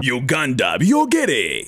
Uganda byogere.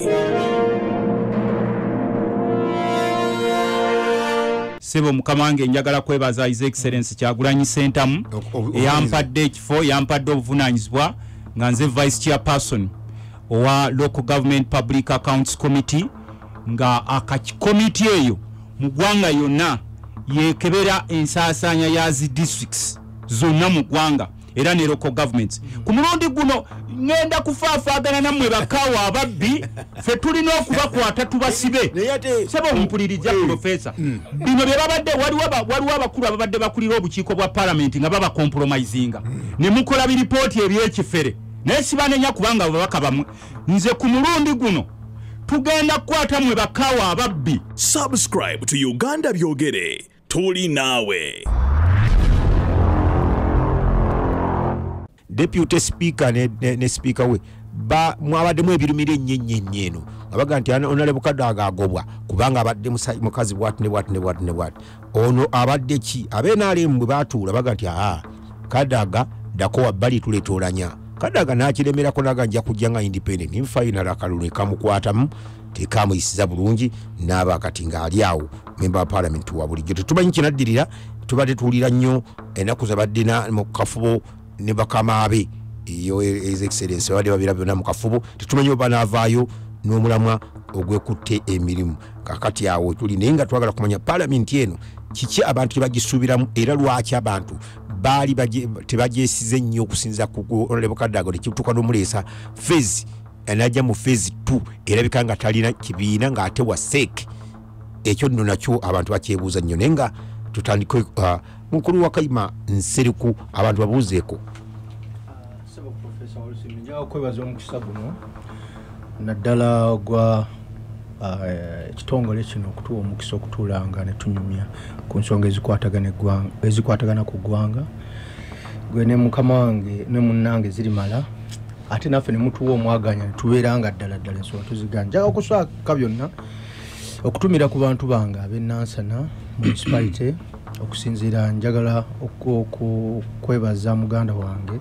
Sebo mukamange njagala kwebaza His Excellency Kyagulanyi Ssentamu yampadde ekifo yampadde obuvunanyizibwa nga nze Vice Chairperson owa Local Government Public Accounts Committee nga akakikomiti eyo mu ggwanga yonna yekebera ensaasaanya ya zi districts zonna mu ggwanga era ne local governments. Ku mulundi guno ngenda kufaafaagana nammwe bakawa ababbi ffe tulina okubakwata tubasibe. Sebo omumpuliriza Professor. Bino bye babadde waliwo abakulu ababadde bakulira obukiiko bwa Parliament nga baba compromisinga. Ne mukola biripooti eby'ekifere. Naye sibanenya kubanga babaka bamwe. Nze ku mulundi guno tugenda kukwata mmwe bakawa ababbi. Subscribe to Uganda byogere. Tuli naawe. Deputy Speaker ne Speaker we mwabadde ebirumire nnyo eno abaga nti Honorable Kadaga agobwa kubanga abadde mukazi bwat ono abadde ki abenaalemu bwe batuula baga nti Kadaga dako wabbali tuleetoolanya Kadaga n'akiremerako naga nja kujja nga independent in final akalulu kamukwatamu tekamuyisiza bulungi n'aba kati ng'ali awo member wa parliament wa bulijjo tetumanyi kinaddirira tubadde tuwulira nnyo ennaku zabadde mu kafubo ne bakamabe iyo His Excellency wade babira byonna mu kafubo tetumanyi oba naavaayo n'omulamwa ogwekutte emirimu kakati awo tuli naye nga twagala kumanya parliament eno kiki abantu bagisuubiramu era lwaki abantu baali tebagyesize nnyo okusinza ku Honorable Kadaga nekituuka n'omuleesa phase enajja mu phase 2 erabika nga talina kibiina ng'ate wa sek ekyo nno nakyo abantu bakyebuuza nnyo naye nga tutandike mukulu wa Kayima Nseriku abantu babuuzeeko. Sebo Professor Olusimbi njaga kwebaza omukisa guno naddala gwa ekitongole kino okutuwa omukisa okutuulanga ne tunyumya ku nsonga ezikwatagana ku ggwanga gwe ne mukama wange ne munnange zirimala ate naffe ne mutuwa omwaganya ne tubeeranga ddala ensonga tuziganja njaga okuswaka byonna okutumira ku bantu bange ab'Enansana municipality okusinziira njagala okwebaza muganda wange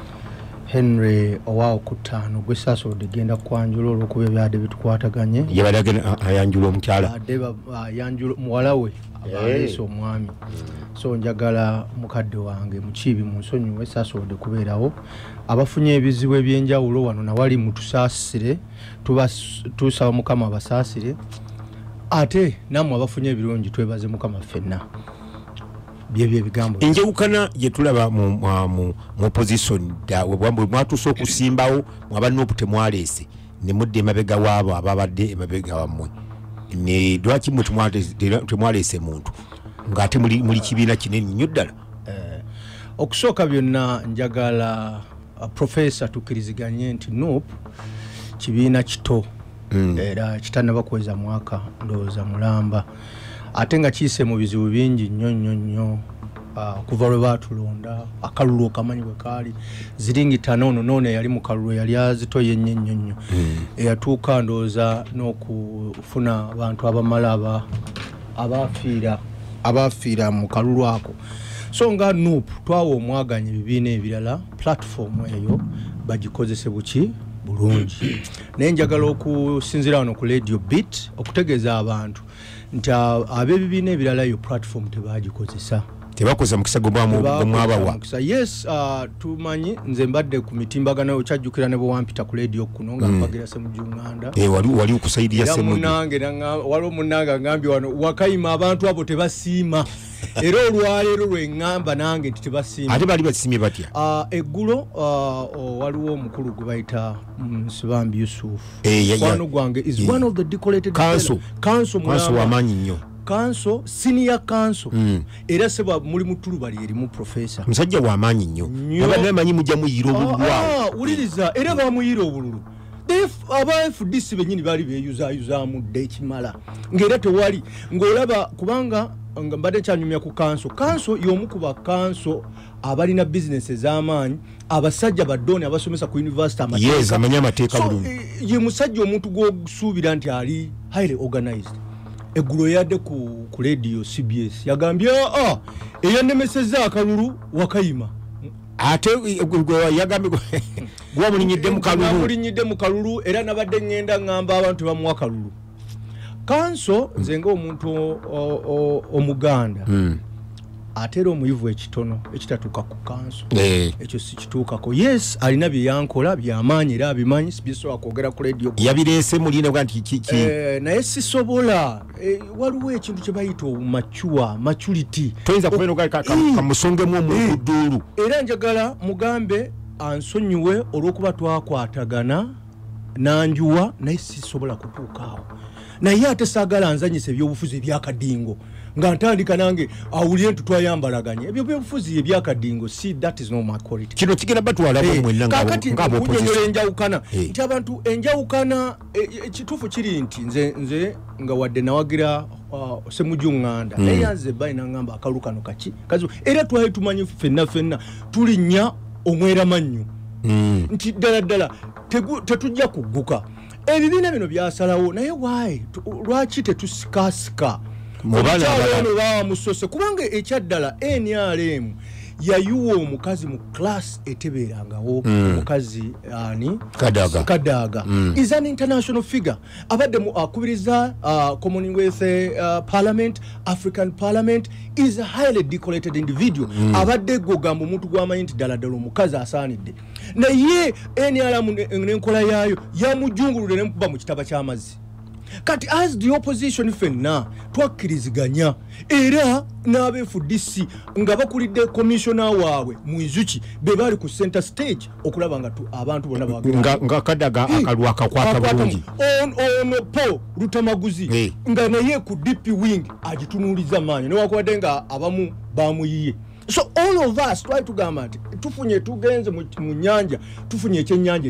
Henry Owao Kutano gwe saasoodde genda kwanjula olw'okuba ebyadde bitukwataganye yabadde ayanjula omukyala ayanjula muwala we abaleese omwami so njagala mukadde wange mukiibi mu nsonyiwe saasoodde kubeerawo abafunye ebizibu ebyenjawulo wano nawali mutusaasire tusaba mukama abasaasire ate namwe abafunye ebirungi twebaze mukama ffenna byebyo ebigambo enjewukana gye tulaba mu opposition bwe mwatuuse okusimbawo mwabalina obutemwaleese ne mudde emabega waabo ababadde emabega wammwe ne lwaki mwe temwaleese muntu ng'ate muli kibiina kinene nnyo ddala. Okusooka byonna njagala Professor tukkiriziganye nti NUP kibiina kito era kitannaba kuweza mwaka ndowooza mulamba ate nga kiyise mu bizibu bingi nnyo kuva lwe baatulonda akalulu okamanyi bwe kaali ziringi 5 nono yali mu kalulu yali azitoye nnyo eyatuuka ndowooza n'okufuna abantu abamala abafiira mu kalulu ako so nga NUP twawa omwaganya ebibiina ebirala platform eyo bagikozese buki bulungi naye njagala okusinzira wano ku Radio Beat okutegeeza abantu nti ab'ebibiina ebirala yo platform tebagikozesa tebakoza mukisa gw'omwabawa. Yes, tumanyi nze mbadde ku mitimbagano okyajjukira ne bwampita ku radio kuno nga mpagira semu junganda wali okusaidia semu waliwo munnange ngambye wano Wakayima abantu abo tebasiima era olwaleero lwengamba nange nti tebasiima ate bali basiimye batya eggulo waliwo omukulu gwe bayita Sibambi Yusuf wano gwange is one of the decorated council wamaanyi nnyo council senior council era seba muri mutulubali erimu professor musajja wa maanyi nnyo abadde manyi mujja muyiro obululu uliriza era bamuyiro obululu aba FDC benyini bali beyuza mudde ekimala ngera tewali ngolaba kubanga mbadde kyanyumya ku council y'omukuba council abalina business z'amaanyi abasajja badoni abasomesa ku university amateeka yes amanya amateeka bulungi ye musajja omuntu gwosuubira nti ali highly organized eggulo yadde ku radio CBS yagambye eyannemeseza akalulu Wakayima ate yagambe gwa mulinyidde mu kalulu era nabadde ngenda ngamba abantu bamuwa kalulu kanso nze ng'omuntu omuganda atera omuyivu ekitono ekitatuuka ku kanso ekyo sikituukako yes alina bye yankola byamaanyi era abimanyi sibisobola kwogera ku radio yabireese mulina bwa nti naye sisobola waliwo ekintu kye bayita maturity toyinza kubera kamusongemu omuduulu era njagala mugambe ansonyiwe olw'okuba twakwatagana nanjuwa naye sisobola kutuukaawo naye ate saagala nzanyisa ebyobufuzi ebyakadingo nga ntandika nange awulire nti twayambalaganye ebyo byobufuzi ebyakadingo si that is no my quality kino kigenda batwalako mwenna ng'abokunyola enjawukana nti abantu enjawukana ekituufu kiri nti nze nga wadde nawagira Ssemujju Nganda naye yanze bayi nangamba akalu kano kaki era twali tumanyi ffenna tulinnya omweramannyo nti ddala tetujja kugguka ebibiina bino byasalawo naye lwaki tetusikasika mukyalo bamusose kubanga ekyaddala NRM yayiwa omukazi mu class etebeerangawo omukazi ani Kadaga is an international figure abadde akubiriza Commonwealth Parliament African Parliament is a highly decorated individual abadde gogamba omuntu gwamanyi nti ddala omukazi asaanidde naye NRM n'enkola yaayo yamujungulule nemukuba mu kitaba ky'amazzi kati as the opposition fenna twakkiriziganya era n'abeFDC nga bakulidde commissioner waabwe Mwizuki be bali ku center stage okulaba nga abantu bonna nga Kadaga akalwa akakwata bulungi ono po Rutamaguzi nga naye ku DP wing agitunuuliza maanyi newakuwadde nga abamu bamuyiye so all of us try to gamba tufunye tugenze mu nyanja tufunye ekyennyanja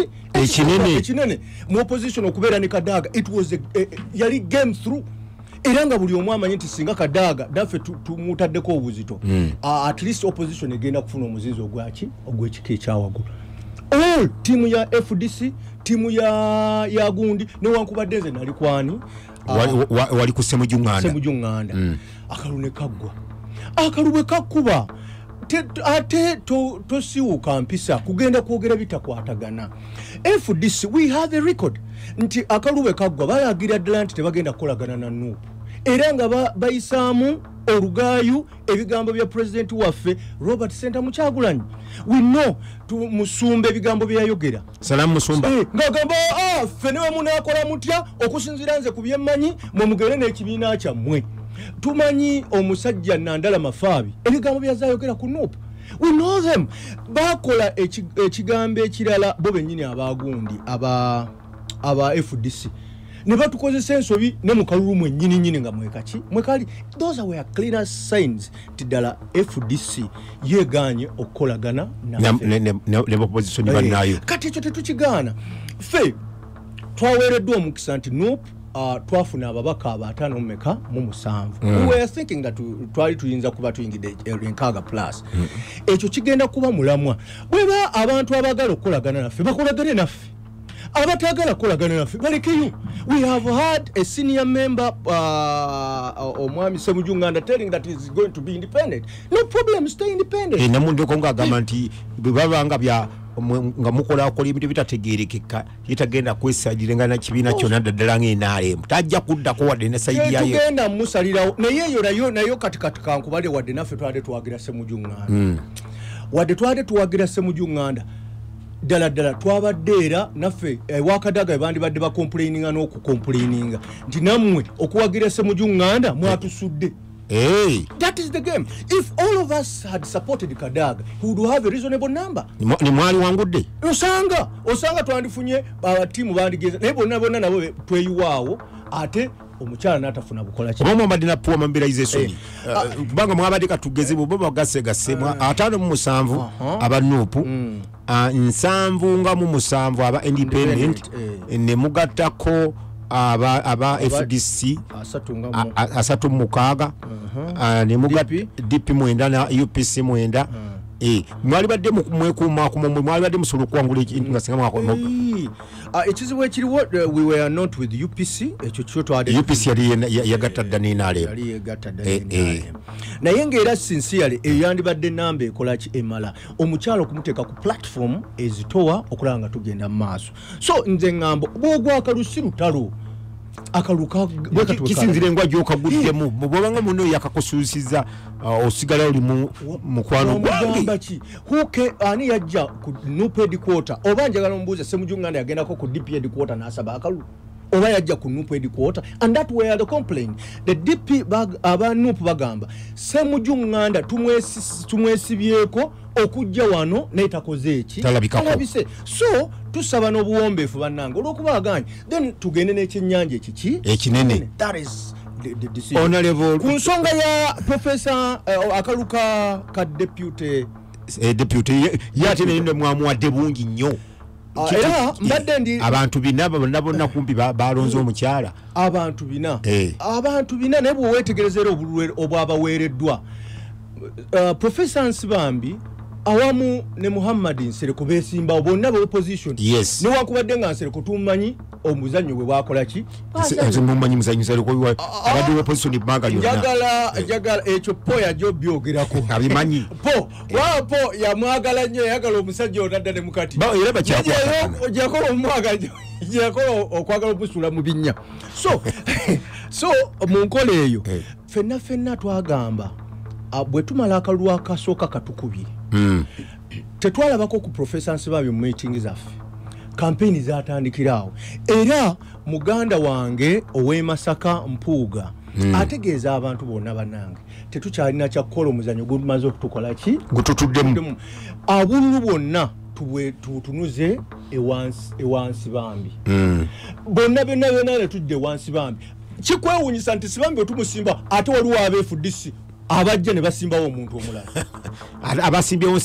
ekinene mu opposition okubeera ne Kadaga it was yali game through era nga buli omu amanyi nti singa Kadaga daffe tumutaddeko obuzito at least opposition egenda kufuna omuzizi ogw'ekika ekyawagulu tiimu ya FDC tiimu ya gundi newankubadde nze nali kwani wali ku Ssemujju Nganda akalu ne kaggwa akalubwe kakuba ate tosiwuka mpisa kugenda kwogera bitakwatagana FDC we have a record nti akalubwe kaggwa balagira ddala nti tebagenda kukolagana na Nuupu era nga bayisaamu olugaayu ebigambo bya president waffe Robert Sentamu Kyagulanyi we know musumba ebigambo byayogera Salamu Musumba ngagamba ffe newe munaakola mutya okusinziira nze ku byemmanyi mugere n'ekibiina kyammwe tumanyi omusajja Nandala Mafaabi ebigambo byazayogera ku Nuupu we know them bakola ekigambo ekirala bo bennyini abagundi aba FDC ne batukozesa ensobi ne mu kalulu mwennyini nga mwekali those were clear signs tidala FDC yeganye okukolagana ne opposition bannayo kati ekyo tetukigaana ffe twaweereddwa omukisa nti Nuupu twafuna ababaka abataano mmeka mu musanvu we were thinking that twali tuyinza kuba tuyingidde enkaaga plus ekyo kigenda kuba mulamwa bweba abantu abagala okukolagana naffe bakolagane naffe abatagala kukolagana naffe balekeyo we have had a senior member omwami Ssemujju Nganda telling that he is going to be independent no problem stay independent namundeko ngagamba nti bwebabanga bya nga mukola ebintu bitategeerekeka yetagenda kwesajjirenga na kibiina kyonna ddala ng'NRM tajja kuddako wadde ne sayidi yayo tugenda musalirawo naye eyo nayo katikati kankubale wadde naffe twade tuwagira Ssemujju Nganda wadde twade tuwagira Ssemujju Nganda ddala twabadde era naffe wakadaga bandi badde bakomplaininga n'okukomplaininga nti nammwe okuwagira Ssemujju Nganda mwatusudde. That is the game. If all of us had supported Kadaga, he would have a reasonable number. Ni mwali wangudde. Osanga twandifunye timu bandigeza. Naye bonna nabo tweyiwaawo ate omukyala n'atafuna bukola ki. Oba mbadde napuwa mobilization. Kubanga mwabadde katugeze bo bagasegasemwa 57 aba Nuupu. 7 nga mu 7 aba independent ne mugattako aba FDC asatu mukaaga ne muga DP mwenda na UPC mwenda mwali badde mwekuuma mwali badde musobola okuwangula ekintu nga singa mwakoma ekizibu ekiriwo we were not with UPC ekyo kyo twade UPC yali yagatta dda n'inaaleemu yali yagatta dda n'inaaleemu naye ng'era sincerely eyandibadde namba ekola ki emala omukyalo okumuteeka ku platform ezitowa okulaba nga tugenda mu maaso so nze ŋŋamba bw'ogwa akalusi lutalo akaluka kisinzire engwa gy'okaguddemu bw'obanga muno yakakusuusiza osigala oli mukwano gwange ki huke ani yajja ku NUP headquarter oba njagala omubuuza Ssemujju Nganda yagendako ku DP headquarter n'asaba akalu oba yajja ku NUP headquarter and that were the complaint the DP aba NUP bagamba Ssemujju Nganda tumwesibyeko okujja wano n'etakoze eki talabise so tusaba n'obuwombeefu bannange olw'okuba aganye then tugende n'ekyennyanja ekiki ekinene that is the decision ku nsonga ya professor akaluka ka deputy yate nende mwamuwadde bungi nnyo era mbadde ndi abantu bina bonna kumpi balonze omukyala abantu bina naye bweweetegerezera obululu obwabaweereddwa professor Nsibambi awamu ne Muhammad Nsereko besimba bonna be opposition yes newankubadde nga Nsereko tumanyi omuzannyo bwe bwakola ki mumanyi muzannyo Nsereko abadde opposition banga yonna njagala ekyo po yajjo byogerako abimanyi po yamwagala nnyo yagala omusajja onadda ne mukati era jakolo omwagala jakolo okwagala okusula mu binnya so mu nkola eyo fenna twagamba bwe tumala akalulu akasooka katukubye tetwalabako ku Professor Nsibambi mu meeting zaffe kampeni zatandikirawo era muganda wange ow'Emasaka Mpuuga ategeeza abantu bonna bannange tetukyalina kyakukola omuzannyo gumaze okutukola ki gututuddemu abululu bonna tutunuze ewansi bambi bonna byonna tujja ewansi bambi kikwewuunyisa nti Sibambi otumusimba ate waliwo abeefudisi abajja ne basimbawo omuntu omulala abasimbyewo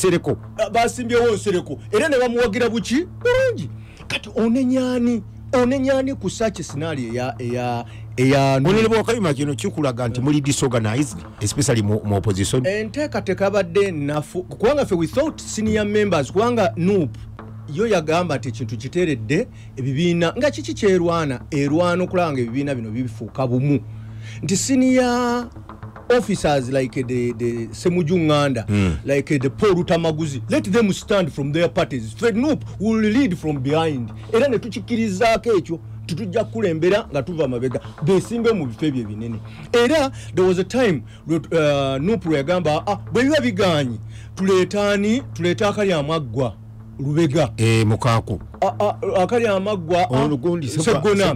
Nsereko era ne bamuwagira buki bulungi kati onenyani ku search scenario eya Honorable Kayima kino kikulaga nti muli disorganized especially mu opposition enteekateeka abadde nafu kubanga ffe we thought senior members kubanga NUP yo yagamba ati ekintu kiteeredde ebibiina nga kiki kyerwana okulaba nga ebibiina bino bifuuka bumu nti senior officers like the Ssemujju Nganda like the Paul Rutamaguzi let them stand from their parties Fred NUP will lead from behind era ne tukikirizaako ekyo tutujja kulembera nga tuva mabega besimbe mu bifo bye binene era there was a time NUP yagamba bwe biba biganyi tuleeta akali amaggwa Lubega mukaku akali amaggwa Segona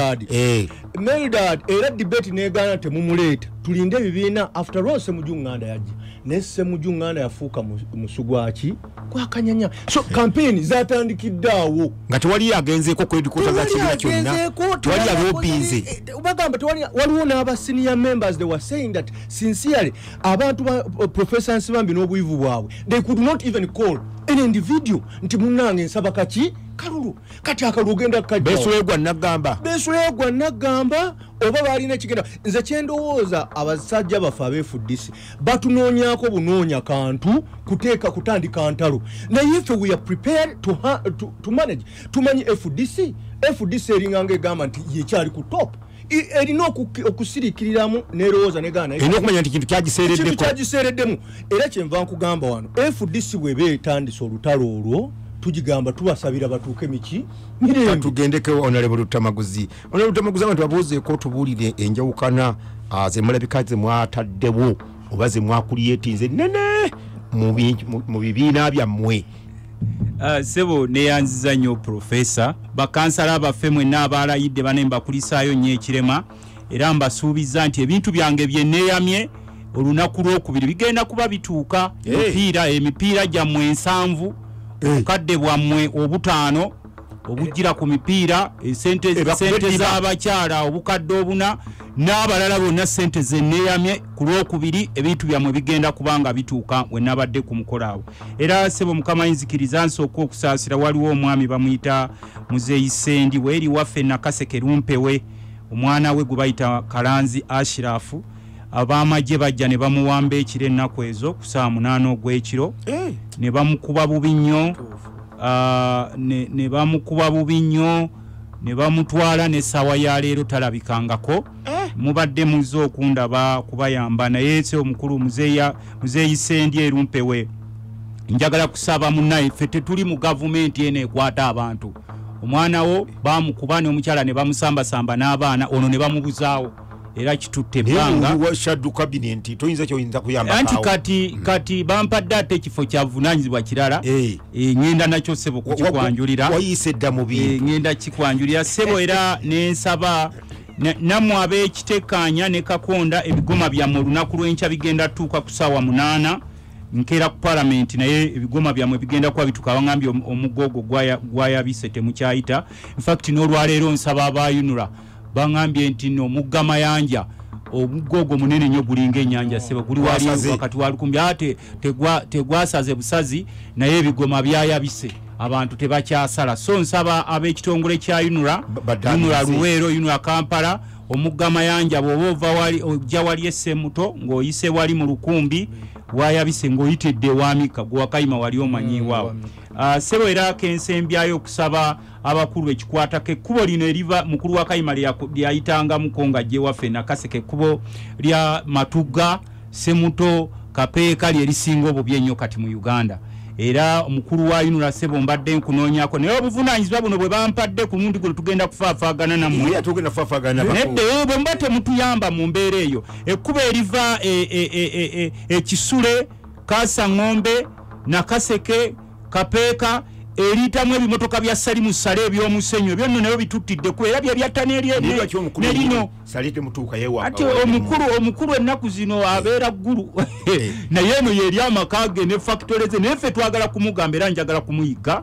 Meldad era debate negana temumuleeta tulinde bibiina after all Ssemujju Nganda yajja ne Ssemujju Nganda yafuuka musugwaki kwakanyanya so campaign zatandikiddeawo nga tewali agenzeeko kwedikota za kibiina kyonna tewali abobinze bagamba waliwo n'aba senior members they were saying that sincerely abantu ba Professor Nsibambi n'obuyivu bwabwe they could not even call an individual nti munnange nsaba kaki kalulu kati akalulu genda kajja besulegwa nagamba oba balina kigenda nze kyendowooza abasajja bafe abeefudisi batunoonyako bunoonya kantu kutandika ntalo naye ffe we are prepared to manage tumanyi FDC eringanga egamba nti yekyali ku top erina okusirikiriramu nerowooza negana okumanya nti kintu kyagiseereddemu era kyenva nkugamba wano FDC bwe beetandisa olutalo olwo tujigamba tubasabira batuuke miki mirembe tugendeko Honorable Rutamaguzi abantu babuuzeeko tubuulire enjawukana ze mulabika ze mwataddewo oba ze mwakulietinze nene mu bibiina byammwe sebo neyanziza nnyo Professor bakansala baffe mwenna abaalayidde banemba kulisaayo nnyo ekirema era mbasuubiza nti ebintu byange bye neeyamye olunaku lwokubiri bigenda kuba bituuka emipiira gyammwe 7 obukadde bwammwe 5 obugira ku mipiira sente z'abakyala obukadde 4 n'abalala bonna sente zenneeyamye ku lwokubiri ebintu byammwe bigenda kubanga bituuka we nabadde ku mukolawo era sebo mukama yinzikiriza nsooka okusaasira waliwo omwami bamuyita Muzeeyi Sendi weeri waffe Nakaseke Lumpewe omwana we gwe bayita Kalanzi Ashirafu abamagye bajja ne bamuwamba ekiro ennaku ezo ku saa 8 ogw'ekiro ne bamukuba bubi nnyo ne bamukuba bubi nnyo ne bamutwala n'essaawa ya leero talabikangako mubadde muze okundaba kubayamba naye se omukulu muzeeyi Sendyeru Mpewe njagala kusaba munnaye ffe tetuli mu gavumenti eno ekwata abantu omwana wo bamukuba n'omukyala ne bamusambasamba n'abaana ono ne bamubuzaawo era kitutte ebbanga shadow cabinet toyinza kyoyinza kuyamba anti kati bampadde ate ekifo kya vunaanyizibwa kirala ngenda nakyo sebo kukikwanjulira wayise dda mu bintu ngenda kikwanjulira sebo era nensaba nammwe ab'ekiteekaanya ne Kakonda ebigoma byammwe olunaku lw'enkya bigenda tuuka ku ssaawa 8 nkeera ku palamenti naye ebigoma byammwe bigenda kuba bituuka bangambye omugogo gwayabise temukyayita infact n'olwaleero nsaba abayunula bangambye nti n'omugga Mayanja omugogo munene nnyo gulinga ennyanja sebo guli wali wakati wa lukumbi ate tegwasaze busazi naye ebigoma byayabise abantu tebakyasala so nsaba ab'ekitongole kya yunula Luweero yunula Kampala omugga Mayanja bw'oba ojja wali Essemuto ng'oyise wali mu Lukumbi wayabise ng'oyitidde Wamika gwe Wakayima wali omanyiiwaawo sebo era kensembyayo okusaba abakulu ekikwatako ekkubo lino eriva mukulu wa Kayima lyayitangamuko ng'ajje waffe Nakaseke ekkubo lya Matugga Semuto Kapeeka lyerisinga obubi ennyo kati mu Uganda era omukulu wa yunula sebo mbadde nkunoonyako naye obuvunaanyizibwa buno bwe bampadde ku mulundi guno tugenda kufaafagana nammwe nedde bwe mba temutuyamba mu mbeera eyo ekkubo eriva Ekisule Kasaŋŋombe Nakaseke Kapeeka eritamu ebimotoka bya Salimu Sale eby'omusenyu ebyo nno nayo bituttidde ku era byebyatta nerino ate omukulu ennaku zino abeera ggulu naye eno yeri amaka ge ne factory ze naye ffe twagala kumugamba era njagala kumuyigga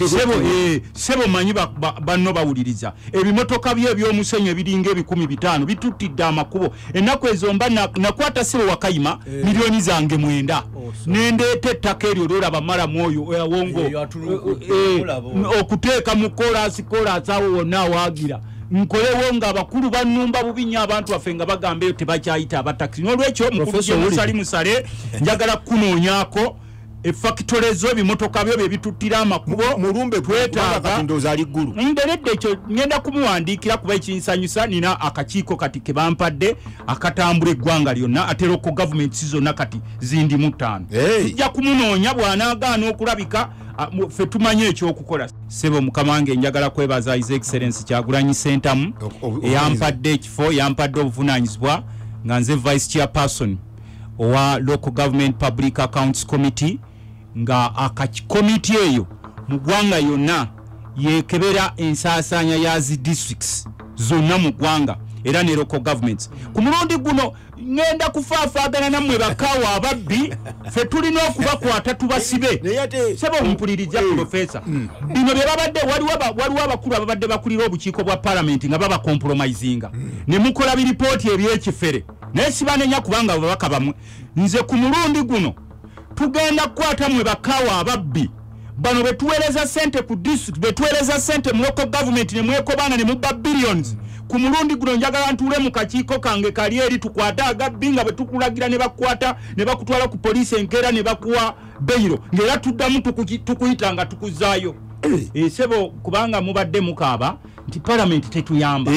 sebo manyi banno bawuliriza ebimotoka bye eby'omusenyu ebiringa 15,000 bituttidde amakubo ennaku ezo mba nakwata sebo Wakayima milioni zange 9 nendeeta ettaka eryo lolaba mala mwoyo wongo okuteeka mu kolasi awo wonna awaagira nkolewo nga abakulu bannumba bubi nnyo abantu baffe nga bagamba eyo tebakyayita abatakisi n'olwekyo mukulu Salimu Sale njagala kunoonyako efactory zo ebimotoka byo bye bituttira amakubo mulumbe twetaaga ndoza ali ggulu nderedde ekyo ngenda kumuwandiikira kuba ekinsanyusa nina akakiiko kati ke bampadde akatambula eggwanga lyonna ate loko gavumenti zonna kati zindi mu 5 tujja kumunoonya bw'anaagaana okulabika ffe tumanye ekyokukola sebo mukama wange njagala kwebaza His Excellency Kyagulanyi Ssentamu eyampadde ekifo yampadde obuvunaanyizibwa nga nze Vice Chairperson owa Local Government Public Accounts Committee nga akakomiti eyo mu ggwanga yonna yekebera ensaasaanya ya zi districts zonna mu ggwanga era ne local governments ku mulundi guno ngenda kufaafagana nammwe bakaawa ababbi ffe tulina okubakwata tubasibe sebo ompuliriza profesa bino bye babadde waliwo abakulu ababadde bakulira obukiiko bwa palamenti nga baba compromisinga ne mukola biripooti ebyekifere naye sibanenya kubanga babaka bamwe nze ku mulundi guno tugenda kukwata mwe bakaawa ababbi bano betuweereza sente ku district betuweereza sente mu local government ne mwekobaana ne mubba billions ku mulundi guno njagala ntuule mu kakiiko kange kali eri tukwate agabbi nga bwe tukulagira ne bakwata ne bakutwala ku poliisi enkeera ne bakuwa beyiro ng'era tuddamu tukuyita nga tukuzaayo sebo kubanga mubadde mukaaba nti palamenti tetuyamba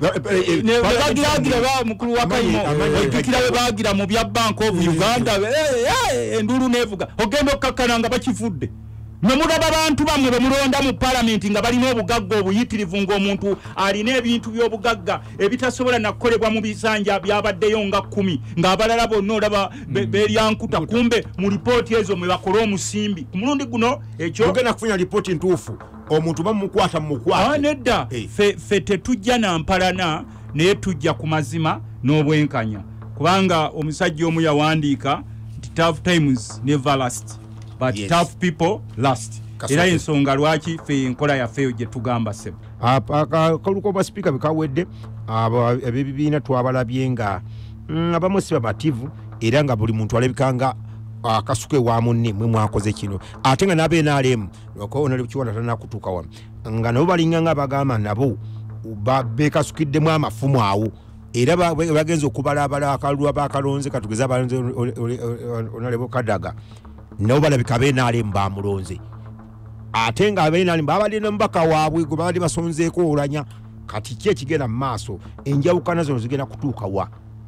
bagiragira ba mukulu wa Kayima otukira we bagira mu bya Bank of Uganda endulu nevuga ogenda okkakkana nga bakifudde nemulaba abantu bamwe bemulonda mu palamenti nga balina obugagga obuyitirivu ng'omuntu alina ebintu by'obugagga ebitasobola nakukolebwa mu bisanja byabaddeyo nga 10 ng'abalala bonna olaba beryankuta kumbe mu lipooti ezo mwe bakola omusimbi ku mulundi guno ekyo ogenda kufuna lipooti ntuufu omuntu bamukwata mukwata nedda ffe tetujja nampalana naye tujja ku mazima n'obwenkanya kubanga omusajja omu yawandiika nti tough times never last but tough people last era ensonga lwaki ffe enkola yaffe gye tugamba sebo akaluko bwa speaker bikawedde ebibiina twabalabye nga abamu si bamativu era nga buli muntu alabikanga akasuke wa munne mwe mwakoze kino ate nga nabe NRM onali kiwona tanakutuuka wano nga nabo balinganga bagamba nabo bekasukiddemu amafumu awo era bagenza okubalabala akalwa bakalonze katugeza abalonze onalebo Kadaga nabo balabika benaalemu bamulonze ate nga benaalemu babadde n'omubaka waabwe gwe babadde basonzeeko olanya kati ki ekigenda mu maaso enjawukana zino zigenda kutuuka wa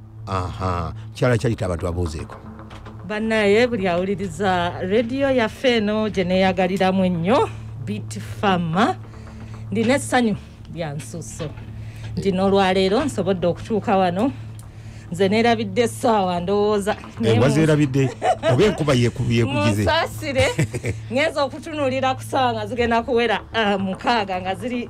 kyala kyalita abantu babuuzeeko bannaye buli awuliriza rediyo yaffe eno gye neeyagaliramu ennyo Beat Farmer ndina essanyu lya nsusso nti n'olwaleero nsobodde okutuuka wano nze neerabidde essaawa ndowooza wazeerabidde oba enkuba yekugize musaasire ngenza okutunuulira ku ssaawa nga zigenda kuwera 6 nga ziri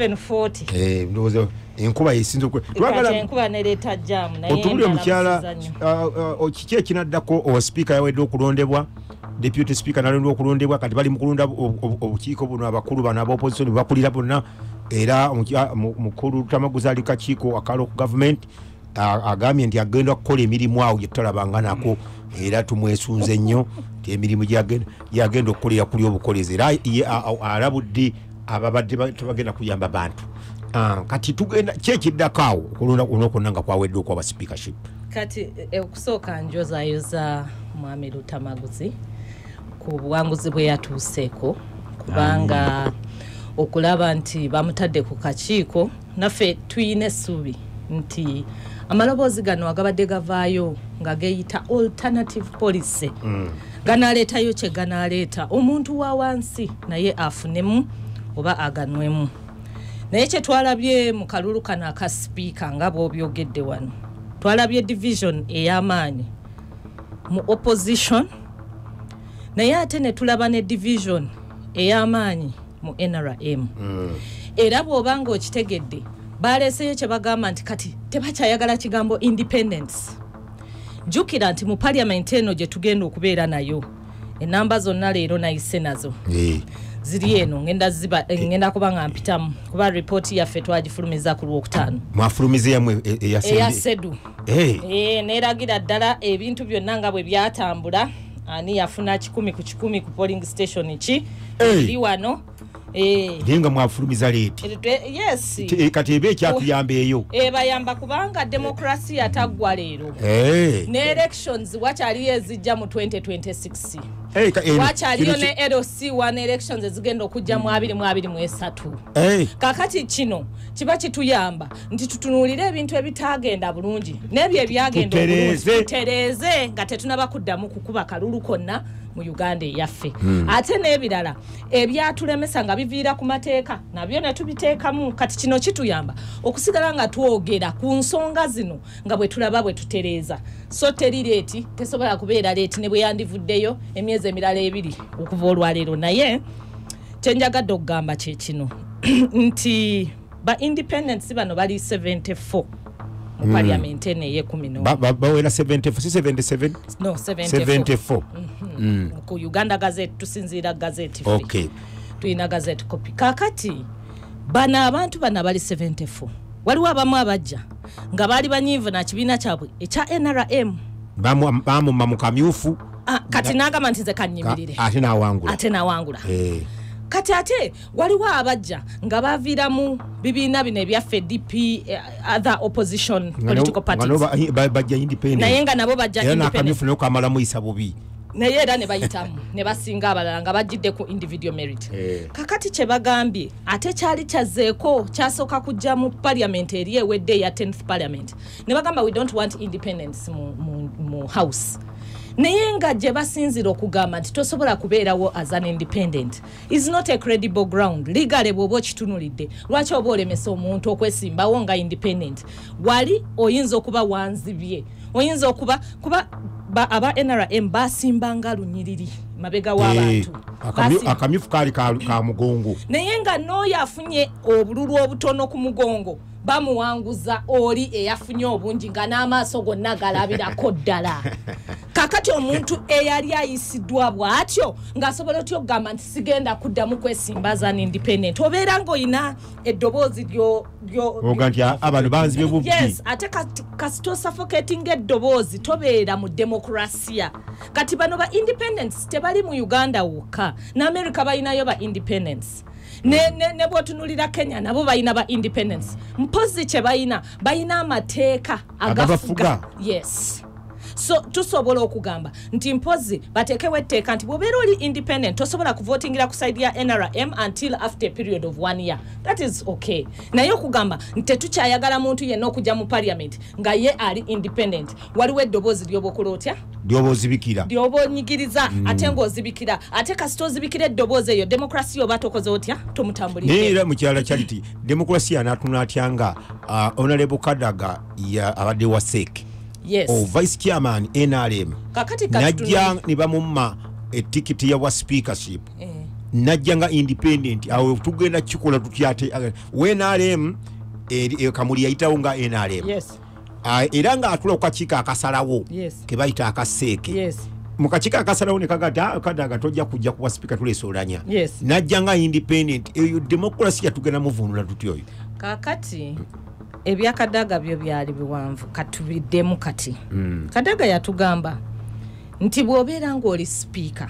11:40 ndowooza enkuba yesinze enkuba nereeta jjaamu naye otubuli omukyala kiki ekinaddako owa sipiika yawedde okulondebwa deputy speaker nalondwa okulondebwa kati bali mu kulonda obukiiko buno abakulu bano aba opposition bakulira bonna era mukulu Tamaguza ali kakiiko akalo ku government agambye nti agenda kukola emirimu awo gye tutalabanga nako era tumwesunze nnyo nti emirimu gyagenda okukolera kuli obukolezi era alabudde ababadde tebagenda kuyamba bantu kati tugenda kyekiddako awo okulonda kuno nga kwawedde okwaba speakership kati okusooka njozaayoza mwami Lutamaguzi ku buwanguzi bwe yatuuseeko kubanga okulaba nti bamutadde ku kakiiko naffe tuyina essuubi nti amaloboozi gano agabadde gavaayo nga geeyita alternative policy ganaaleetayo kye ganaaleeta omuntu wa wansi naye afunemu oba aganwemu naye kye twalabye mu kalulu kano aka sipiika nga bw'obyogedde wano twalabye division ey'amaanyi mu opposition naye ate ne tulaba ne division ey'amaanyi mu NRM era bw'obanga okitegedde baleeseyo kye bagamba nti kati tebakyayagala kigambo independence jjukira nti mu parliament eno gye tugenda okubeera nayo enamba zonna leero nayise nazo ziri eno ngenda kuba nga mpitamu kuba ripooti yaffe twagifulumiza ku Lwokutaano mwafulumiza yamwe eya Sedu neeragira ddala ebintu byonna nga bwe byatambula ani yafuna 10 ku 10 ku polling station ki eri wano nga mwafulumiza leeti yes kati ebe ekyatuyamba eyo bayamba kubanga demokrasi yataggwa leero ne elections wakyaliyo ezijja mu 2026 wakyaliyo ne LC1 elections ezigenda okujja mu 2023 kakati kino kiba kituyamba nti tutunuulire ebintu ebitagenda bulungi n'ebyo ebyagenda obulungi tutereeze nga tetunaba kuddamu kukuba kalulu konna mu Uganda yaffe ate n'ebirala ebyatulemesa nga biviira ku mateeka nabyo ne tubiteekamu kati kino kituyamba okusigala nga twogera ku nsonga zino nga bwe tulaba bwe tutereeza so teri leeti tesobola kubeera leeti ne bwe yandivuddeyo emyezi emirala 2 okuva olwaleero naye kyenjagadde okugamba kye kino nti ba independence bano bali 74 mu parliament eno ey'ekumi bawera 74 si 77 no 74 ku Uganda Gazette tusinziira gazette okay tuyina gazette copy kakati bana abantu bana bali 74 waliwo abamu abajja nga bali banyivu na kibiina kyabwe ekya NRM bamu mamukamyufu kati nagamba nti ze kanyimirire ate nawangula kati ate waliwo abajja nga baviiramu bibiina bino ebyaffe DP other opposition political parties bajja independent naye nga nabo bajja independent nakamyufu nokamala muyisa bubi naye era ne bayitamu ne basinga abalala nga bajjidde ku individual merit kakati kye bagambye ate kyali kyazeeko kyasooka kujja mu parliament eri ewedde ya 10th parliament ne bagamba we don't want independence mu house naye nga gye basinzira okugamba nti tosobola kubeerawo as an independent is not a credible ground legally bw'oba okitunulidde lwaki oba olemesa omuntu okwesimbawo nga independent wali oyinza okuba wanzibye oyinza okuba kuba aba NRM basimbanga lunyiriri mabega w'abantu akamyufu kaali ka mugongo naye nga n'oyo afunye obululu obutono ku mugongo bamuwanguza oli eyafunye obungi nga n'amaaso gonna galabirako ddala kakati omuntu eyali ayisiddwa bw'atyo ng'asobola otya okugamba nti sigenda kuddamu kwesimbaza ni independent obeera ng'olina eddoboozi oga nti abantu banzibye bubbi yes ate kasito suffocating eddoboozi tobeera mu demokrasiya kati bano ba independence tebali mu Uganda wokka n'Amerika balinayo ba independence ne bwotunulira Kenya nabo bayina ba independence mpozi kye bayina amateeka agafuga yes so tusobola okugamba nti mpozi batekewe etteeka nti bwobeera oli independent tosobola kuvotingira ku side ya NRM until after a period of 1 year. That is okay. Naye okugamba nti tetukyayagala muntu yenna okujja mu parliament nga ye ali independent waliwo eddoboozi ly'obokola otya ly'obozibikira ly'obonyigiriza ate ng'ozibikira ate kasita ozibikira eddoboozi eyo demokrasi oba tokoze otya tomutambulidde naye era mukyala Charity demokrasi anaatuna atya nga Honorable Kadaga abadde wa SEC yes vice chairman NRM kakati najja ne bamumma etikiti ya wa speakership najja nga independent awo tugenda kikola tutyate NRM kamuli yayitawo nga NRM yes era nga atula okukakika akasalawo yes ke bayita akaseeke yes mukakika akasalawo ne Kadaga tojja kujja kuwa speaker tuleesolanya yes najja nga independent eyo democracy yatugenda muvunula tutyo oyo kakati ebya Kadaga byo byali biwanvu katubiddemu kati Kadaga yatugamba nti bwobeera ng'oli speaker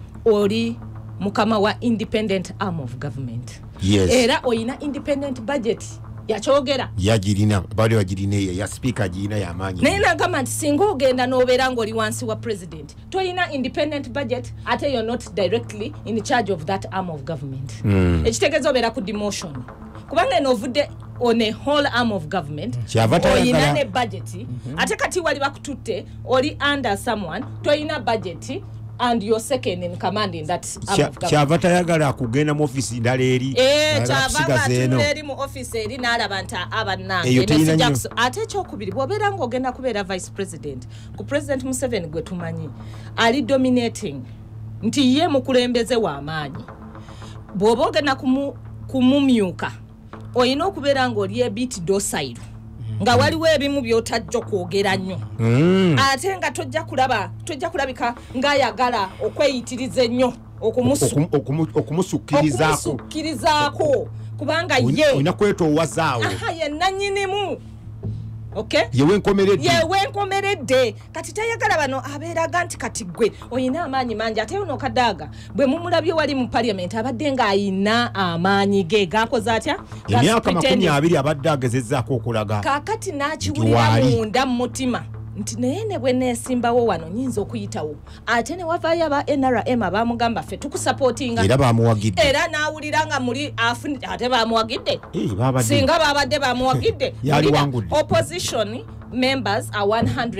oli mukama wa independent arm of government yes era oyina independent budget yakyogera yagirina bali wagirina ya speaker girina yamanyi naye nagamba nti singa ogenda n'obeera ng'oli wansi wa president toyina independent budget ate you're not directly in charge of that arm of government ekitegeeza obeera ku demotion kubanga eno ovudde on a whole arm of government oyina ne budget ate kati wali bakututte oli under someone toyina budget and you're second in command in that arm of government kyava tayagala kugenda mu office ndala eri kyava eri mu office eri n'alaba nti abannange ate ekyokubiri bw'obeera ng'ogenda kubeera vice president ku president Museveni gwe tumanyi ali dominating nti ye mukulembeze w'amaanyi bw'oba ogenda kumumyuka oyina okubeera ng'oli ebit docile nga waliwo ebimu by'otajja kwogera nnyo ate nga tojja kulabika ng'ayagala okweyitiriza ennyo okumusukkirizaako kubanga ye olina kwetoowazaawo ye nannyinimu okay yewe nkomeredde kati tayagala bano abeeraga nti kati gwe oyina amaanyi mangi ate ono Kadaga bwe mumulabye wali mu parliament abadde ng'ayina amaanyi ge gakoze atya emyaka 20 abadde agezezzaako okulaga kakati n'akiwulira munda mu mutima nti naye ne bwe neesimbawo wano nyinza okuyitawo ate ne wavaayo aba NRM abamugamba ffe tukusapootinga era bamuwagidde era n'awulira nga muli ate bamuwagidde singa babadde bamuwagidde opposition members are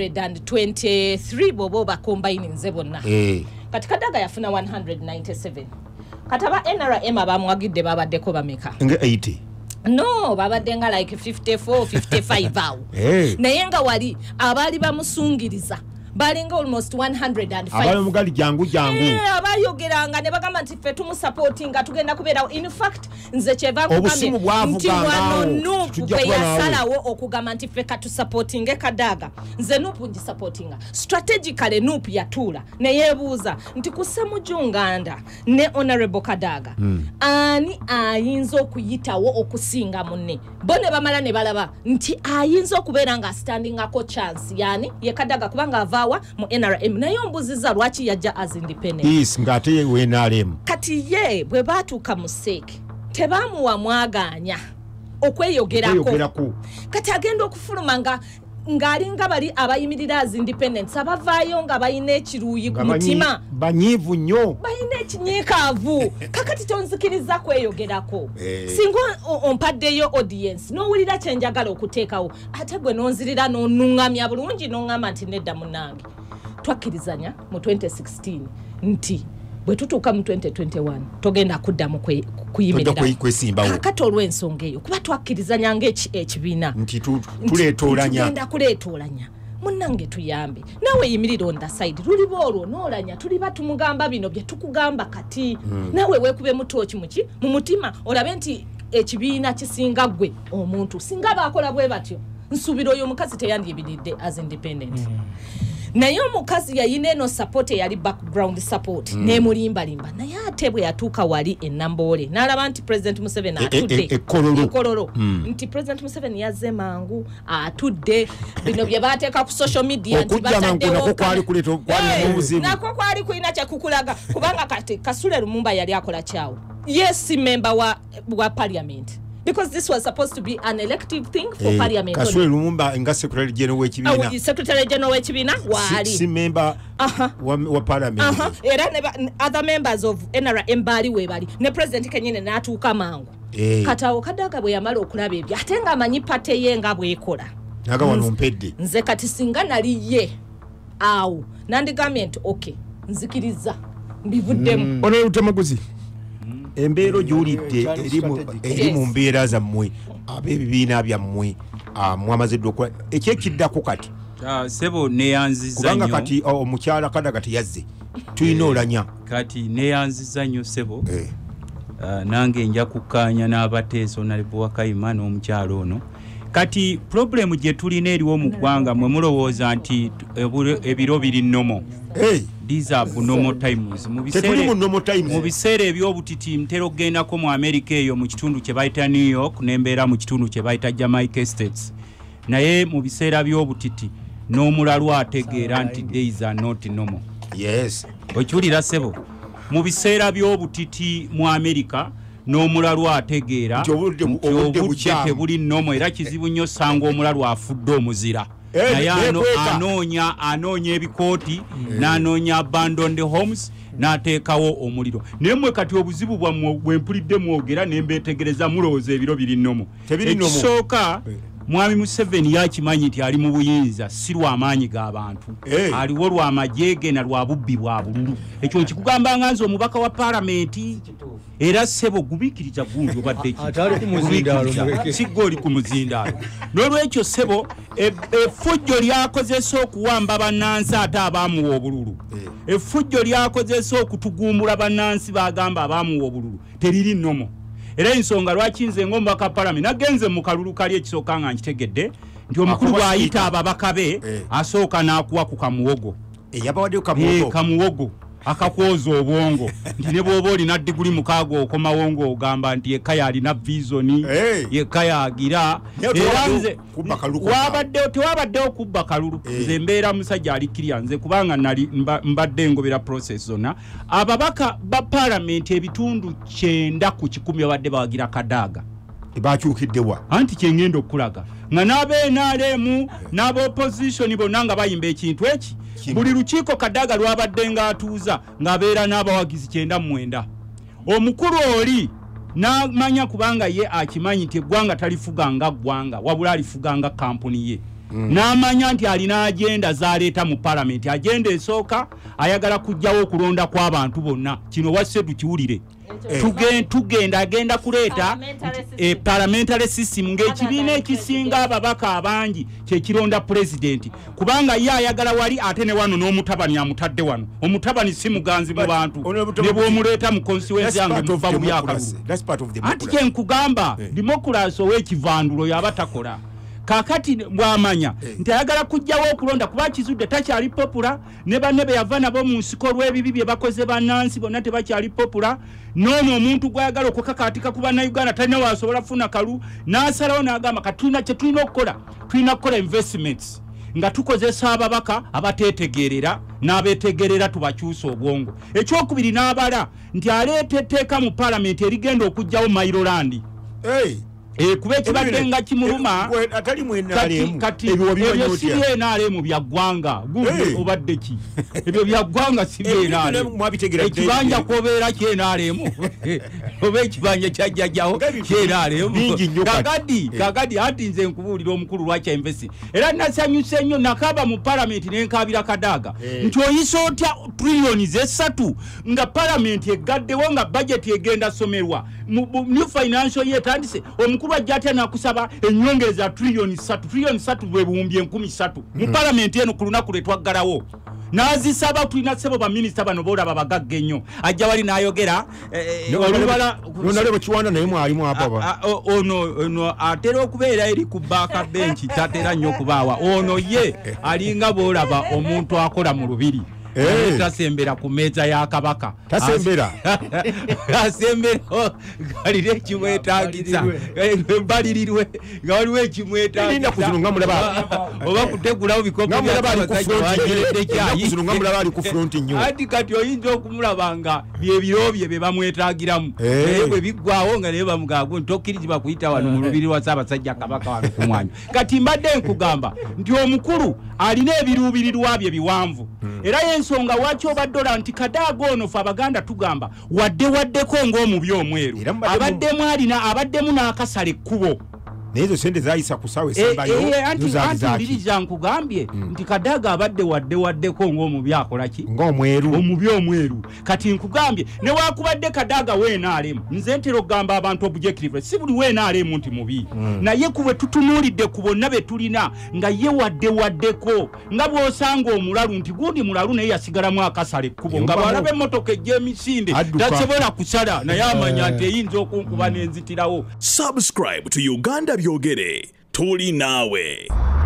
123 bobo bakombayininze bonna kati Kadaga yafuna 197 kati aba NRM abamuwagidde babaddeko bameka nga 80 no babadde nga like 54 55 awo naye nga wali abaali bamusungiriza balinga almost 105 abali mugali jangu abayogeranga ne bagamba nti ffe tumusupportinga tugenda kubeerawo in fact nze kyeva kugambye nti wano Nuupu bwe yasalawo okugamba nti ffe katusupportinge Kadaga nze Nuupu ngisupportinga strategically Nuupu yatuula ne yeebuuza nti ku Ssemujjunganda ne Honorable Kadaga ani ayinza okuyitawo okusinga munne bo ne bamala ne balaba nti ayinza okubeera nga standingako chance yani ye Kadaga kubanga avaawa mu NRM naye ombuziza lwaki yajja as independent yes ngate ye NRM kati ye bwe baatuuka mu SEC tebaamuwa mwaganya okweyogerako kati agenda okufuluma ng'alinga bali abayimirira as independents abavaayo nga balina ekiruuyi ku mutima banyiivu nnyo balina ekinyiikaavu kakati tonzikiriza kweyogerako singa ompaddeyo audience n'owulira kyenjagala okuteekawo ate gwe nonzirira n'onuŋŋamya bulungi n'oŋŋamba nti nedda munnange twakkirizanya mu 2016 nti bwe tutuuka mu 2021 togenda kuddamu kuyimirira kakati olw'ensonga eyo kuba twakkirizanya ng'ekibiina nti tuleetoolanya tugenda kuleetoolanya munnange tuyambe naawe yimirira on the side luliba olwo noolanya tuliba tumugamba bino bye tukugamba kati naawe weekube mutooki mu mutima olabe nti ekibiina kisinga gwe omuntu singa baakola bwe batyo nsuubira oyo omukazi teyandiyibiridde as independent naye omukazi yayina eno support yali background support nemulimbalimba naye ate bwe yatuuka wali enambole n'alaba nti President Museveni atudde ekololo nti President Museveni yazze mangu atudde bino bye bateeka ku social media nti bataddewo nako kwali kulina kyakukulaga kubanga kati Kasule Lumumba yali akola kyawo yes member wa parliament because this was supposed to be an elective thing for parliament. Kasule Lumumba nga secretary general w'ekibiina. Secretary general w'ekibiina wali. Si member wa parliament. Era ne other members of NRM bali we bali. Ne president kenyine n'atuuka mangu. Katawo Kadaga bwe yamala okulaba ebyo ate nga amanyi pate ye nga bwekola. Naga wano mpedde. Nze kati singa nali ye awo nandigambye nti okay nzikiriza mbivuddemu. Ono Lutamaguzi. Embeero gyulidde eri mu mbeera zammwe ab'ebibiina byammwe mwamaziddwa okukola ekyekiddako kati sebo neyanziza nnyo kubanga kati omukyala Kadaga teyazze tulina olanya kati neyanziza nnyo sebo nange nja kukkaanya n'abateeso nalibwa Kayima n'omukyalo ono kati problemu gye tulina eriwo mu ggwanga mwe mulowooza nti ebiro biri nnomo these are normal times mu biseera ebyobutiti ntera okugendako mu America eyo mu kitundu kye bayita New York nembeera mu kitundu kye bayita Jamaica States naye mu biseera byobutiti n'omulalu ategeera nti days are not normal yes okiwulira sebo mu biseera byobutiti mu America n'omulalu ategeera nti obudde tebuli nnomo era kizibu nnyo sanga omulalu afudde omuzira naye anoonya ebikooti n'anoonya abandoned homes n'ateekawo omuliro naye mmwe kati obuzibu bwammwe bwe mpulidde mwogera ne mbeetegereza mulowooza ebiro biri nnomo ekisooka Mwami Museveni yakimanyi nti ali mu buyinza si lw'amaanyi g'abantu aliwo lw'amagye ge na lwa bubbi bwa bululu ekyo nkikugamba nga nze omubaka wa paalamenti era sebo gubiikiriza gunjo badde si goli ku muzindaalo n'olwekyo sebo effujjo lyakozesa okuwamba bannansi ate abaamuwa obululu effujjo lyakozesa okutugumbula bannansi bagamba abaamuwa obululu teriri nnomo era ensonga lwaki nze ng'omubaka paalamenti nagenze mu kalulu kali ekisooka nga nkitegedde nti omukulu bw'ayita ababaka be asooka n'akuwa ku kamuwogo kamuwogo akakwoza obwongo nti ne bw'oba olina diguli mukaaga okomawo ng'ogamba nti yekka alina visoni yekka yagira era nze tewabaddewo kubba kalulu nze mbeera musajja alikkirya nze kubanga nali mbadde ngobera process zonna ababaka ba paalamenti ebitundu 9 ku 10 babadde bawagira Kadaga bakyukiddewa anti kyengenda okulaga nga n'abe-NRM n'aba-opposition bonna nga bayimba ekintu eki buli lukiiko Kadaga lwabadde ng'atuuza ng'abeera n'abawagizi 9 omukulu oli n'amanya kubanga ye akimanyi nti eggwanga talifuga nga ggwanga wabula alifuga nga kampuni ye n'amanya nti alina agenda z'aleeta mu paalamenti agenda esooka ayagala kujjawo okulonda kw'abantu bonna kino wasse tukiwulire tugenda agenda kuleeta parliamentary system ng'ekibiina ekisinga ababaka abangi kyekironda pulezidenti kubanga ye ayagala wali ate ne wano n'omutabani amutadde wano omutabani si muganzi mu bantu ne bw'omuleeta mu constituency yange muva mu byakalulu anti kyenkugamba democracy ow'ekivandulo yaba takola kakati bwamanya nti ayagala kujjawo okulonda kuba kizudde takyali popula ne banne be yava nabo mu nsiko lw'ebibi bye bakoze bannansi bonna tebakyali popula n'ono omuntu gwayagala okukakaatika ku bannayuganda talina waasobola kufuna kalu n'asalawo n'agamba katulina kye tulina okukola investments nga tukozesa ababaka abateetegerera n'abeetegerera tubakyusa obwongo ekyokubiri n'abala nti aleeta etteeka mu paalamenti erigenda okugjawo Mailolandi kuba ekibadde nga kimuluma kati ebyo si NRM bya ggwanga obadde ki ebyo bya ggwanga si NRM ekibanja kwobeera NRM oba ekibanja kyajjajjawo NRM kakadi ati nze nkubuulira omukulu lwakya investi era nasanyuse nnyo nakaba mu paalamenti n'enkabira Kadaga nti oyisa otya trillioni 3 nga paalamenti egaddewo nga bajeti egenda somerwa new financial year tandise omukulu ajjatya nakusaba ennyongeza trillioni 3 bwe buwumbi 13 mu paalamenti eno ku lunaku lwe twaggalawo nazisaba tulina sebo ba minister bano boolaba bagagga ennyo ajja wali n'ayogera olubala kiwanda naye mwalimu apa ono atera okubeera eri ku baaka benchi tatera nnyo kubaawa ono ye alinga boolaba omuntu akola mu lubiri tasembera ku meeza ya kabaka tasembera asembera galire ekimwetaagisa mbalirirwe nga waliwo ekimwetaagisa kuzununga mulaba oba kutegulawo bikopo bali ku front nnyo ati kati oyinza okumulaba nga byebiro bye be bamwetaagiramu naye bwe biggwawo nga naye bamugamba ntokkirizibwa kuyita wano mu lubiri lwa Ssaabasajja Kabaka wano ku mwanya kati mbadde nkugamba nti omukulu alina ebiruubirirwa bye biwanvu era y'ensonga lwaki obaddola nti Kadaga ono fe Abaganda tugamba waddeko ng'omubi omweru abaddemu n'akasala ekkubo naye ezo sente zayisa ku ssaawa esembayo anti nkugambye nti Kadaga abadde waddeko ng'omubi akolaki ng'omweru omubi omweru kati nkugambye ne wakubadde Kadaga weenaalemu nze ntera okugamba abantu objectively si buli weenaalemu nti mubi naye kuwe tutunuulidde ku bonna be tulina nga ye waddeko nga bw'osanga omulalu nti gundi mulalu naye yasigalamu akasala ekkubo nga bw'alaba emmotoka ejja emisinde tasobola kusala naye amanya nti eyinza okunkuba n'enzitirawo. Subscribe to Uganda Byogere. Tuli nawe.